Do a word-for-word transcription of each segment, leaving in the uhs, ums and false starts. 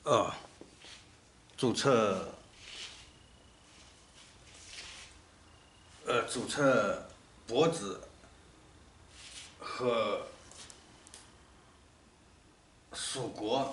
呃，左侧，呃，左侧脖子和锁骨，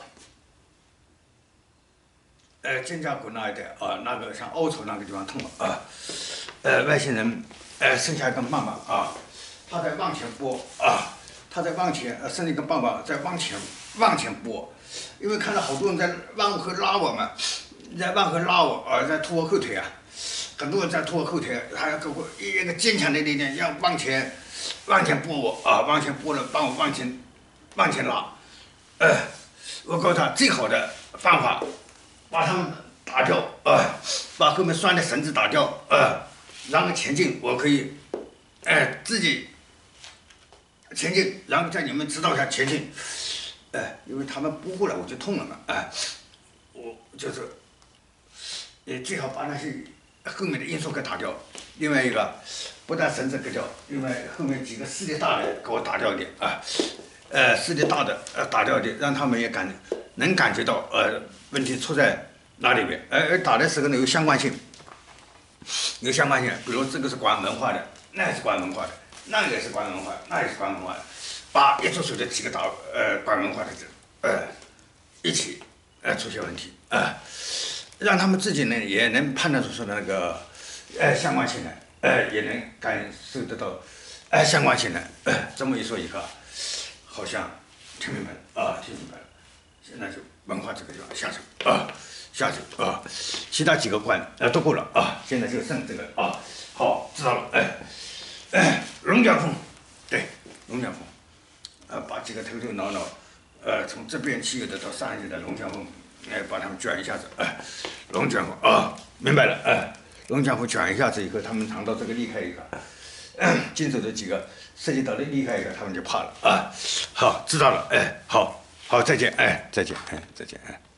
呃，肩胛骨那一带啊，那个像凹槽那个地方痛了啊。呃，外星人，呃，剩下一根棒棒啊，他在往前拨啊，他在往前，呃，剩下一根棒棒在往前往前拨，因为看到好多人在往后拉我嘛，在往后拉我啊，在拖我后腿啊，很多人在拖我后腿，还要给我一个坚强的力量，要往前往前拨我啊，往前拨了，帮我往前往前拉，呃，我告诉他最好的方法，把他们打掉啊，把后面拴的绳子打掉啊。然后前进，我可以，哎，自己前进，然后在你们指导下前进，哎，因为他们拨过来我就痛了嘛，哎，我就是，也最好把那些后面的因素给打掉。另外一个，不但绳子割掉，另外后面几个势力大的给我打掉一点啊，呃，势力大的呃打掉一点，让他们也感能感觉到呃问题出在哪里面，而而打的时候呢有相关性。有相关性，比如这个是管文化的，那也是管文化的，那个也是管文化的，那也是管文化的，把一组手的几个打呃管文化的这呃一起呃出现问题啊、呃，让他们自己呢也能判断出说那个呃相关性来，呃也能感受得到呃相关性来，呃这么一说以后，好像听明白了啊，听明白了，现在就文化这个地方下手啊。下去啊，其他几个关啊都够了啊，现在就剩这个啊，好，知道了，哎，哎，龙卷风，对，龙卷风，呃，把几个头头脑脑，呃，从这边去的到上去的龙卷风，哎，把他们卷一下子，哎，龙卷风啊，明白了，哎，龙卷风卷一下子以后，他们尝到这个厉害一个，经手的几个涉及到的厉害一个，他们就怕了啊，好，知道了，哎，好，好，再见，哎，再见，哎，再见，哎。